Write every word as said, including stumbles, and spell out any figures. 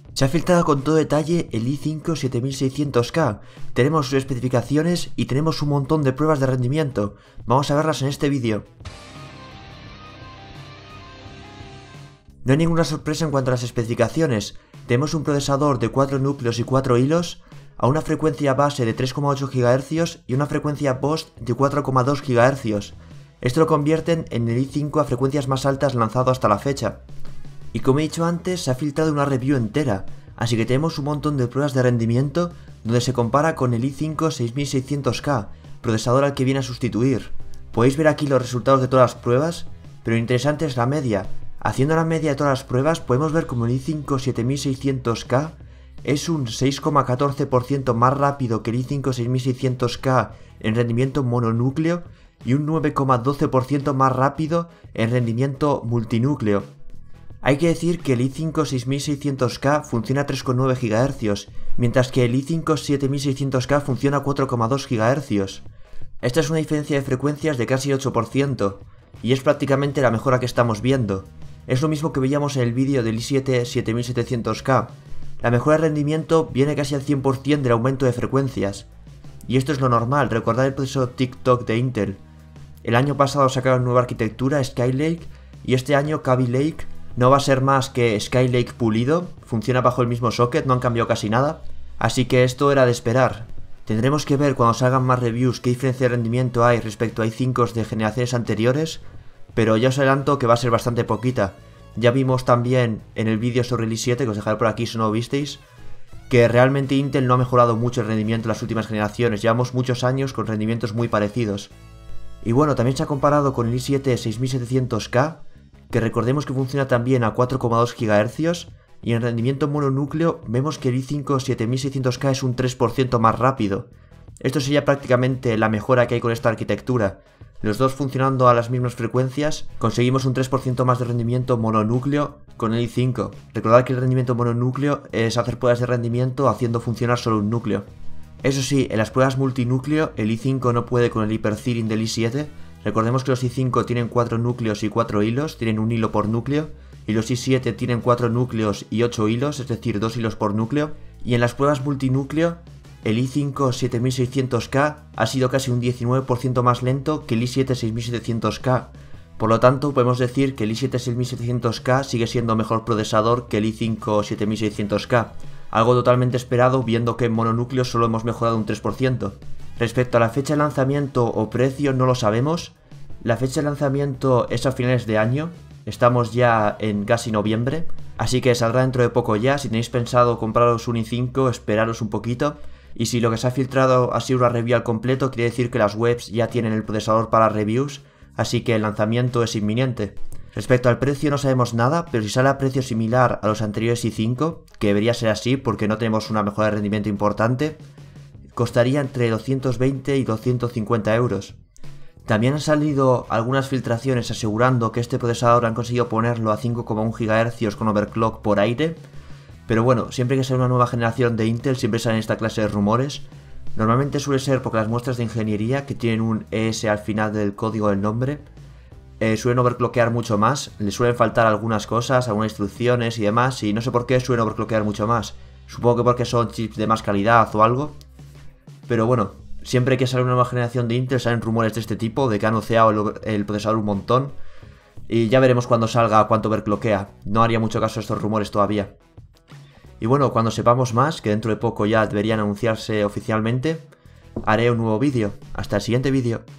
Se ha filtrado con todo detalle el i cinco siete mil seiscientos K, tenemos sus especificaciones y tenemos un montón de pruebas de rendimiento. Vamos a verlas en este vídeo. No hay ninguna sorpresa en cuanto a las especificaciones. Tenemos un procesador de cuatro núcleos y cuatro hilos, a una frecuencia base de tres coma ocho gigahercios y una frecuencia burst de cuatro coma dos gigahercios. Esto lo convierten en el i cinco a frecuencias más altas lanzado hasta la fecha. Y como he dicho antes, se ha filtrado una review entera, así que tenemos un montón de pruebas de rendimiento donde se compara con el i cinco seis mil seiscientos K, procesador al que viene a sustituir. Podéis ver aquí los resultados de todas las pruebas, pero lo interesante es la media. Haciendo la media de todas las pruebas podemos ver como el i cinco siete mil seiscientos K es un seis coma catorce por ciento más rápido que el i cinco seis mil seiscientos K en rendimiento mononúcleo y un nueve coma doce por ciento más rápido en rendimiento multinúcleo. Hay que decir que el i cinco seis mil seiscientos K funciona a tres coma nueve gigahercios, mientras que el i cinco siete mil seiscientos K funciona a cuatro coma dos gigahercios. Esta es una diferencia de frecuencias de casi ocho por ciento, y es prácticamente la mejora que estamos viendo. Es lo mismo que veíamos en el vídeo del i siete siete mil setecientos K. La mejora de rendimiento viene casi al cien por ciento del aumento de frecuencias. Y esto es lo normal, recordad el proceso Tick-Tock de Intel. El año pasado sacaron nueva arquitectura, Skylake, y este año Kaby Lake no va a ser más que Skylake pulido, funciona bajo el mismo socket, no han cambiado casi nada, así que esto era de esperar. Tendremos que ver cuando salgan más reviews qué diferencia de rendimiento hay respecto a i cinco de generaciones anteriores, pero ya os adelanto que va a ser bastante poquita. Ya vimos también en el vídeo sobre el i siete, que os dejaré por aquí si no lo visteis, que realmente Intel no ha mejorado mucho el rendimiento en las últimas generaciones, llevamos muchos años con rendimientos muy parecidos. Y bueno, también se ha comparado con el i siete seis mil setecientos K, que recordemos que funciona también a cuatro coma dos gigahercios, y en rendimiento mononúcleo vemos que el i cinco siete mil seiscientos K es un tres por ciento más rápido. Esto sería prácticamente la mejora que hay con esta arquitectura. Los dos funcionando a las mismas frecuencias, conseguimos un tres por ciento más de rendimiento mononúcleo con el i cinco. Recordad que el rendimiento mononúcleo es hacer pruebas de rendimiento haciendo funcionar solo un núcleo. Eso sí, en las pruebas multinúcleo el i cinco no puede con el hyperthreading del i siete. Recordemos que los i cinco tienen cuatro núcleos y cuatro hilos, tienen un hilo por núcleo, y los i siete tienen cuatro núcleos y ocho hilos, es decir, dos hilos por núcleo, y en las pruebas multinúcleo, el i cinco siete mil seiscientos K ha sido casi un diecinueve por ciento más lento que el i siete seis mil setecientos K, por lo tanto podemos decir que el i siete seis mil setecientos K sigue siendo mejor procesador que el i cinco siete mil seiscientos K, algo totalmente esperado viendo que en mononúcleo solo hemos mejorado un tres por ciento. Respecto a la fecha de lanzamiento o precio no lo sabemos. La fecha de lanzamiento es a finales de año, estamos ya en casi noviembre, así que saldrá dentro de poco ya. Si tenéis pensado compraros un i cinco, esperaros un poquito, y si lo que se ha filtrado ha sido una review al completo, quiere decir que las webs ya tienen el procesador para reviews, así que el lanzamiento es inminente. Respecto al precio no sabemos nada, pero si sale a precio similar a los anteriores i cinco, que debería ser así porque no tenemos una mejora de rendimiento importante, costaría entre doscientos veinte y doscientos cincuenta euros. También han salido algunas filtraciones asegurando que este procesador han conseguido ponerlo a cinco coma uno gigahercios con overclock por aire, pero bueno, siempre que sale una nueva generación de Intel siempre salen esta clase de rumores. Normalmente suele ser porque las muestras de ingeniería, que tienen un E S al final del código del nombre, eh, suelen overclockear mucho más, les suelen faltar algunas cosas, algunas instrucciones y demás, y no sé por qué suelen overclockear mucho más. Supongo que porque son chips de más calidad o algo. Pero bueno, siempre que sale una nueva generación de Intel salen rumores de este tipo, de que han oceado el, el procesador un montón. Y ya veremos cuando salga cuánto overclockea. No haría mucho caso a estos rumores todavía. Y bueno, cuando sepamos más, que dentro de poco ya deberían anunciarse oficialmente, haré un nuevo vídeo. Hasta el siguiente vídeo.